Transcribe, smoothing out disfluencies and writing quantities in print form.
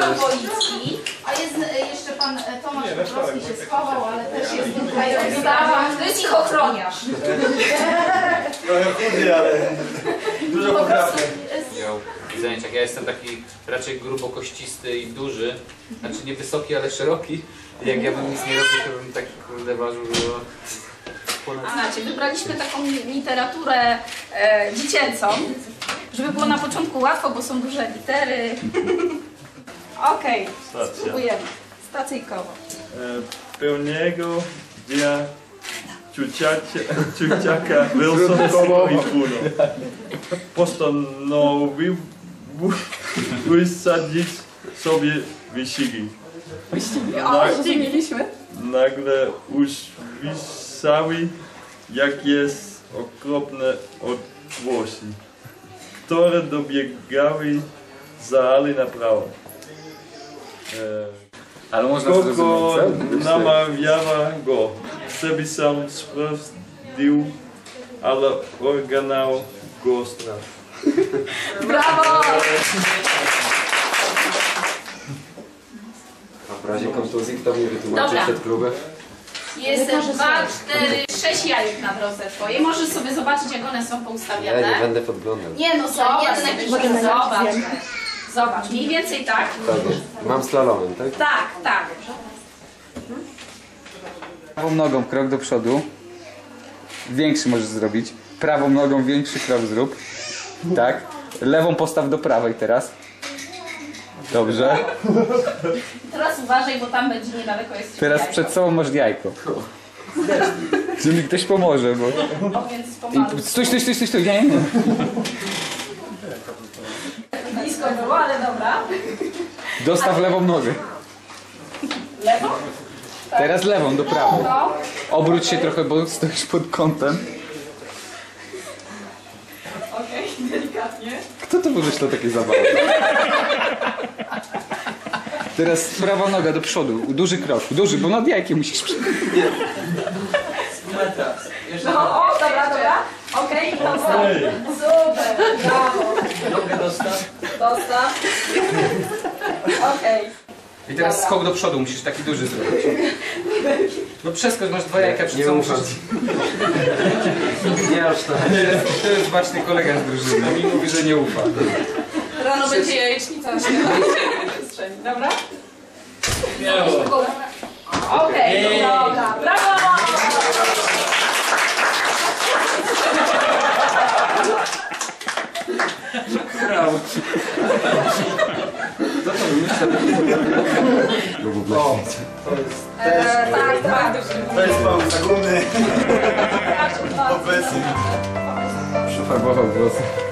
Krzysztof Wolicki, a jest jeszcze pan Tomasz Petrowski się schował, ale też jest tutaj obstawa. To jest ich ochroniarz. Trochę chudy, ale dużo poprawny. W zajęciach ja jestem taki raczej grubo kościsty i duży, znaczy nie wysoki, ale szeroki. Jak ja bym nic nie robił, to bym tak kurde ważył, że ponad... Znaczy, wybraliśmy taką literaturę dziecięcą, żeby było na początku łatwo, bo są duże litery. Okej, spróbujemy. Stacyjkowo. Pełnego dnia ciuciaka Wilsonskiego i Puno. Postanowił wysadzić sobie wyścigi. Zrozumieliśmy. Nagle usłyszały, jak jest okropne odgłosy, które dobiegały za ale na prawo. Ale można Koko namawiała go, żeby sam sprawdził, ale organał go strach. Brawo! A w razie kontuzji kto mnie wytłumaczy Dobra. przed klubem? Jest 2, 4, 6 jajek na drodze twoje. Możesz sobie zobaczyć, jak one są Ja poustawiane. nie będę podglądał. Nie no, zobacz, zobacz. Zobacz, mniej więcej tak. Dobrze. Mam slalomem, tak? Tak, tak. Prawą nogą krok do przodu. Większy możesz zrobić. Prawą nogą większy krok zrób. Tak. Lewą postaw do prawej teraz. Dobrze. Teraz uważaj, bo tam będzie niedaleko jest Teraz jajko. przed sobą masz jajko. Czy mi ktoś pomoże, bo... O, więc pomalu. Stój, nie. Blisko było, ale dobra. Dostaw lewą nogę. Lewo? Teraz lewą do prawej. No. Obróć się trochę, bo stoisz pod kątem. Okej, delikatnie. Kto to wymyślał takie zabawy? Teraz prawa noga do przodu. Duży krok. Duży, bo nad jajkiem musisz przejść. No, o, dobra. Okej, dostaw. Super, brawo. Nogę dostaw. Dostaw. Okej. I teraz skok do przodu musisz taki duży zrobić. No przeskocz, masz 2 jajka przed Nie sobą. ufam. Nie aż tak. To jest baczny kolega z drużyny. Mi mówi, że nie ufa. Rano będzie jajecznica. Dobra? Okej, dobra. Brawo! Brawo. Co to wymyśla? O, to jest też, Tak. to jest pomysł, gumy, Tak. obecny. Przyfarbował włosy.